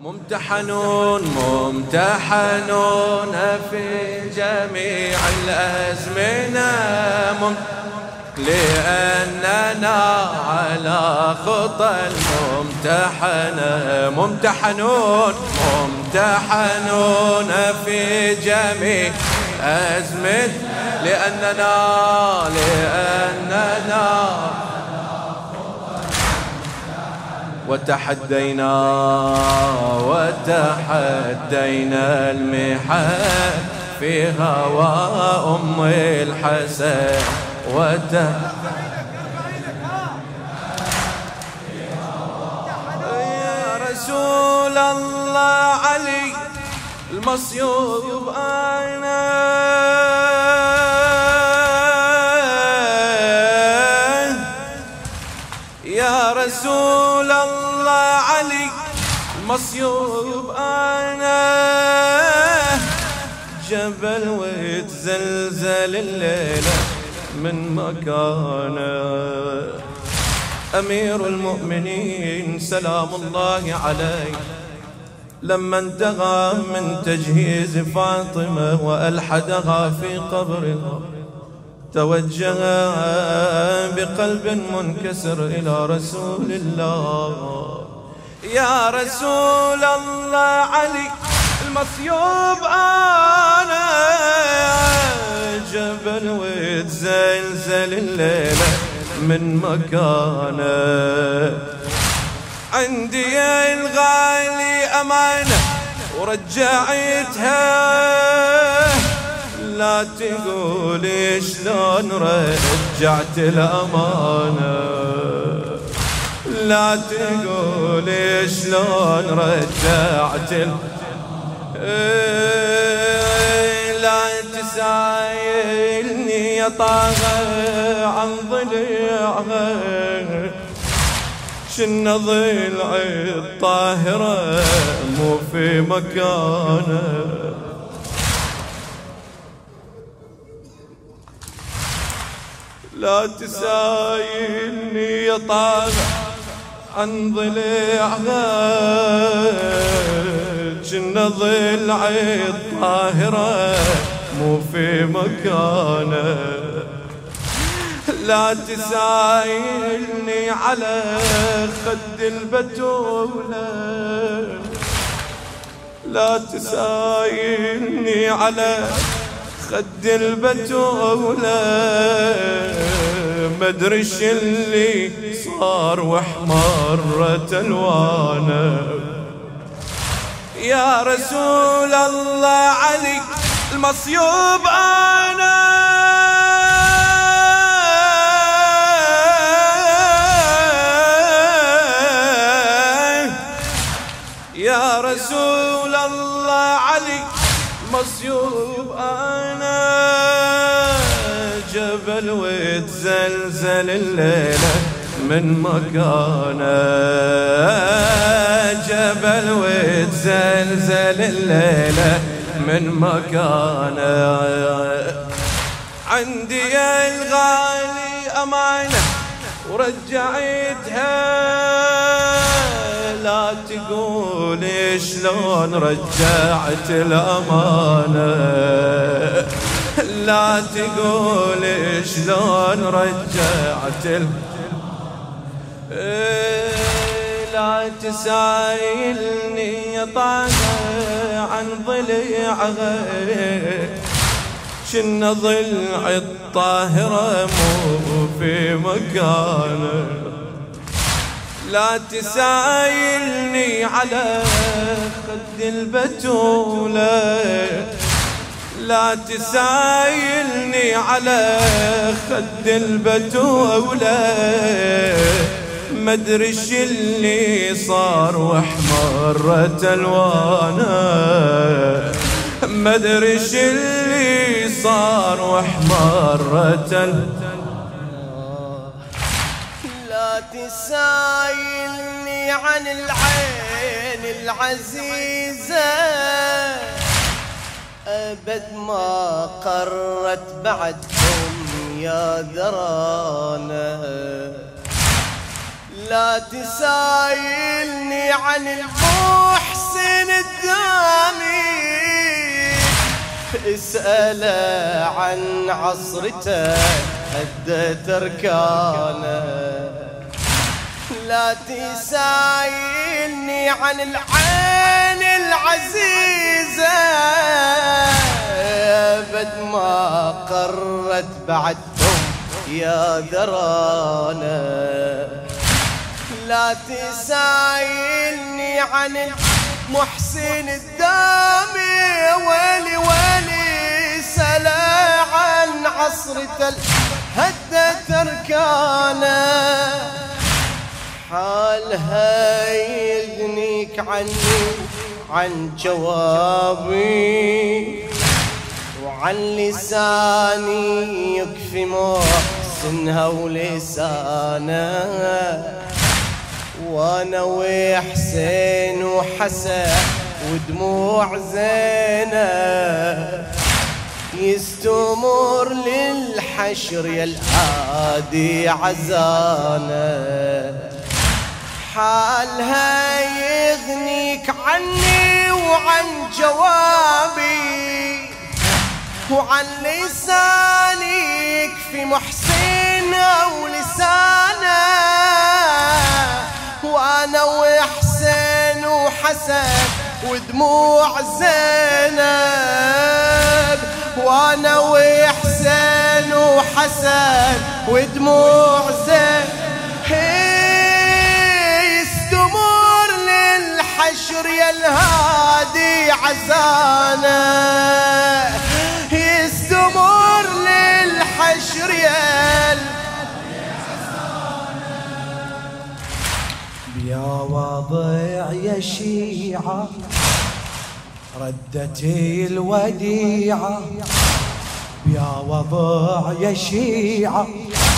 ممتحنون ممتحنون في جميع الأزمنة لأننا على خطى الممتحنة. ممتحنون ممتحنون في جميع أزمنة لأننا وتحدينا المحن في هوى أم الحسن يا رسول الله علي المصيوب أنا يا رسول الله علي المصيوب أنا جبل وتزلزل الليلة من مكانه. أمير المؤمنين سلام الله عليه لما انتهى من تجهيز فاطمة وألحدها في قبرها توجه بقلب منكسر إلى رسول الله. يا رسول الله علي المصيوب أنا جبل وتزلزل الليلة من مكانه. عندي الغالي أمانة ورجعتها لا تقولي شلون رجعت الأمانة لا تقولي شلون رجعت لا تسايلني يا طه عن ضلعها شن ضلع الطاهرة مو في مكانه. لا تسايلني يا طه عن ضلعها شن ضلع الطاهرة مو في مكانه. لا تسايلني على خد البتولة لا تسايلني على خد البتولة مدري ايش اللي صار واحمرت الوانه. يا رسول الله علي المصيوب أنا يا رسول الله علي مصيوب أنا جبل وتزلزل الليلة من مكانه. جبل وتزلزل الليلة من مكانه. عندي الغالي أمانة ورجعتها لا تقولي شلون رجعت الأمانة لا تقولي شلون رجعت لا تسايلني يا طه عن ضلعها شن ضلع الطاهرة مو في مكانه. لا تسايلني على خد البتولة لا تسايلني على خد البتولة مدري ايش اللي صار واحمرت الوانه مدري ايش اللي صار واحمرت لا تسايلني عن العين العزيزة أبد ما قرت بعدكم يا ذرانا. لا تسايلني عن المحسن اسأله عن عصرته هدت أركانه. لا تسايلني عن العين العزيزة بد ما قرت بعدهم يا ذرانا. لا تسايلني عن محسن الدامي ويلي ويلي سلا عن عصرة هدت أركانه. حالها يغنيك عني عن جوابي وعن لساني يكفي محسنها ولسانه. وانا وحسين وحسن ودموع زينب يستمر للحشر يا الهادي عزانا. حالها يغنيك عني وعن جوابي وعن لساني يكفي محسن ولسانه. وانا وحسين وحسن ودموع زينب. وانا وحسين وحسن ودموع زينب يستمر للحشر يا الهادي عزانا. يستمر للحشر يا يا وضع يا شيعة ردتي الوديعة. يا وضع يا شيعة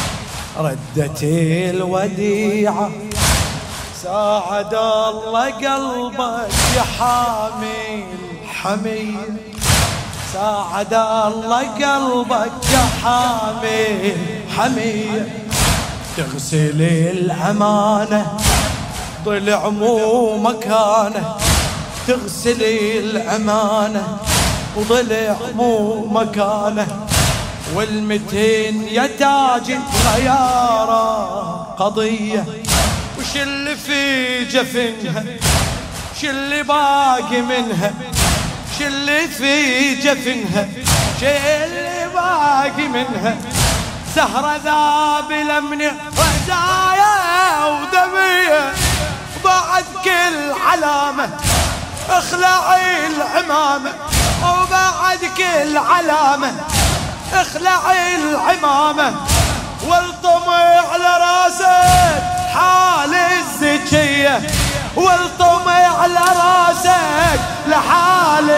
ردتي الوديعة. ساعد الله قلبك يا حامي الحمية. ساعد الله قلبك يا حامي الحمية. تغسلي الأمانة ضلع مو مكانه. تغسلي الأمانة وضلع مو مكانه. والمتين يا تاج الخيارة قضية. وش اللي في جفنها وش اللي باقي منها. وش اللي في جفنها وش اللي باقي منها. سهرة ذابلة من رزايا ودمية. بعد كل علامة اخلعي العمامة. وبعد كل علامة اخلعي العمامة. والطمي على راسك حال الزكية. والطمي على راسك لحال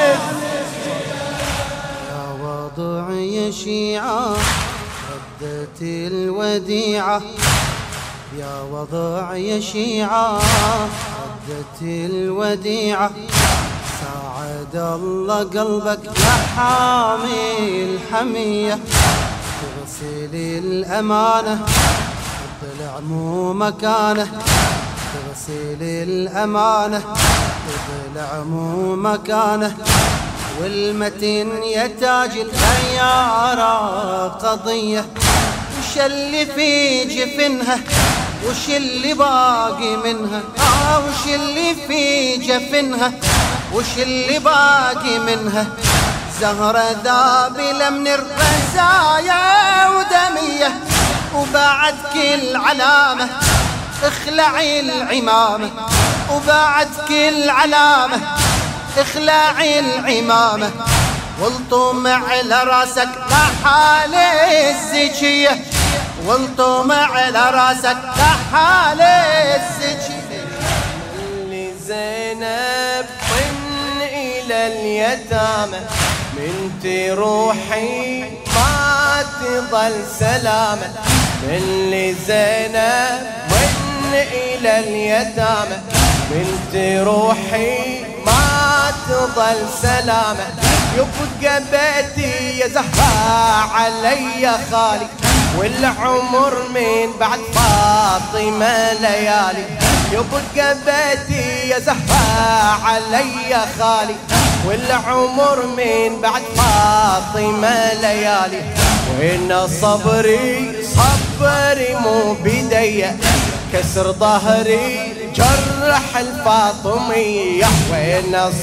يا وضع يا شيعة ردت الوديعة. يا وضع يا شيعة ردت الوديعة. ساعد الله قلبك يا حامي الحمية. تغسلي الأمانة الضلع مو مكانه. تغسلي الأمانة الضلع مو مكانه. والمتين يا تاج الخيارة قضية. وش اللي في جفنها وش اللي باقي منها. وش اللي في جفنها وش اللي باقي منها. زهرة ذابلة من الرزايا ودمية. وبعد كل علامة اخلعي العمامة. وبعد كل علامة اخلعي العمامة. والطمع على راسك لحال الزكية. والطمع على راسك لحال الزكية. اللي زينب طن إلى اليتامى بنتي روحي ما تضل سلامة. اللي زينب طن إلى اليتامى بنتي روحي ما تضل سلامة. يبقى بيتي يا زهراء علي خالي. والعمر من بعد فاطمة ليالي. يبقى بيتي يا زهراء علي خالي. والعمر من بعد فاطمة ليالي. وإن صبري مو بدية، كسر ظهري جرح الفاطمية. وإن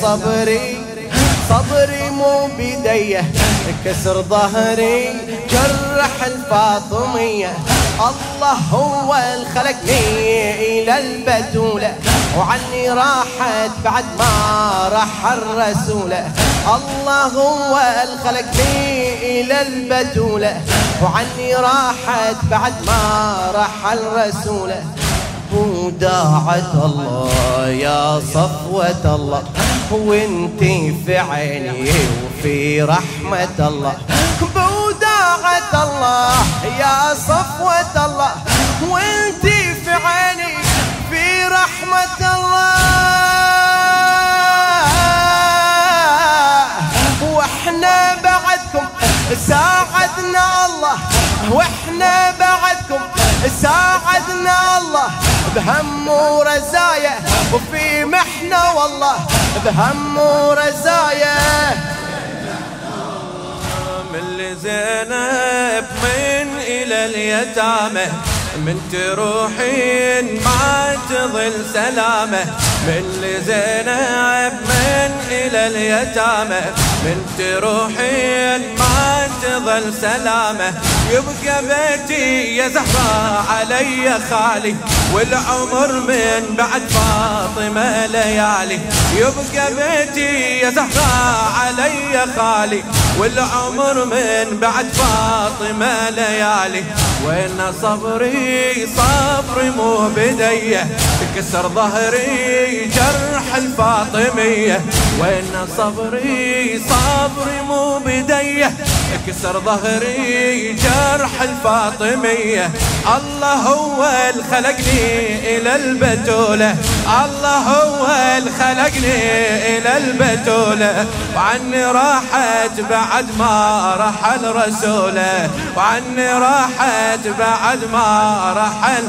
صبري مو بدية، كسر ظهري جرح الفاطمية. الله هو الخلقني إلى البتولة، وعني راحت بعد ما راح الرسول. الله هو الخلقني إلى البتولة، وعني راحت بعد ما راح الرسول. وداعة الله يا صفوة الله، وانتي في عيني وفي رحمة الله. بوداعة الله يا صفوة الله، وانتي في عيني في رحمة الله. واحنا بعدكم ساعدنا الله، واحنا بعدكم ساعدنا الله. بهم ورزايا وفي محنة والله، بهم ورزايا. من لزينب من إلى اليتامى، من تروحين ما تظل سلامة. من لزينب من إلى اليتامى، من تروحين ما تظل سلامة. يبقى بيتي يا زهراء علي خالي، والعمر من بعد فاطمة ليالي. يبقى بيتي يا زهراء علي خالي، والعمر من بعد فاطمة ليالي. وإن صبري مو بدية، كسر ظهري جرح الفاطمية. وإن صبري مو بدية، كسر ظهري جرح الفاطمية. الله هو الخلقني إلى البتولة، الله هو الخلقني إلى البتولة. وعني راحت بعد ما رحل رسوله، وعني راحت بعد ما رحل.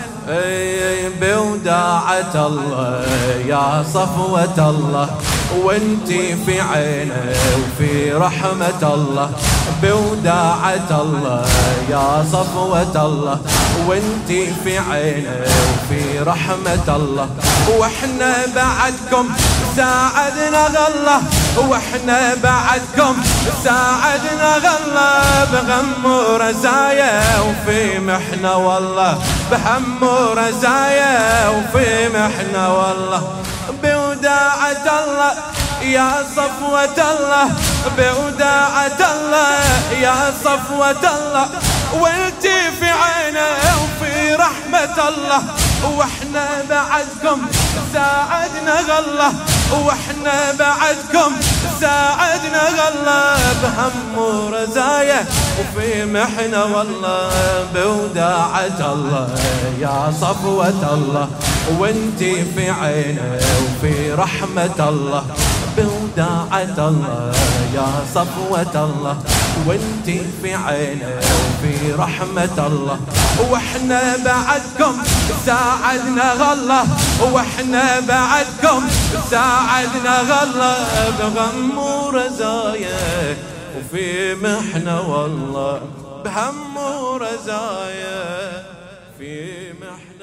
بوداعة الله يا صفوة الله، وانتي في عينه وفي رحمة الله. بوداعة الله يا صفوة الله، وانتي في عينه وفي رحمة الله. واحنا بعدكم ساعدنا غله، واحنا بعدكم ساعدنا غله. بغم ورزايا وفي محنة والله، بهم ورزايا وفي محنة والله. بوداعة الله يا صفوة الله، بوداعة الله يا صفوة الله، وانتي في عينه وفي رحمة الله. واحنا بعدكم ساعدنا غله، واحنا بعدكم ساعدنا غله. بهم ورزايا وفي محنة والله. بوداعة الله يا صفوة الله، وانتي في عينه وفي رحمة الله. بوداعة الله يا صفوة الله، وانتي في عينه وفي رحمة الله. واحنا بعدكم ساعدنا غله، واحنا بعدكم ساعدنا غله. بغم ورزايا وفي محنة والله، بهم ورزايا في محنة.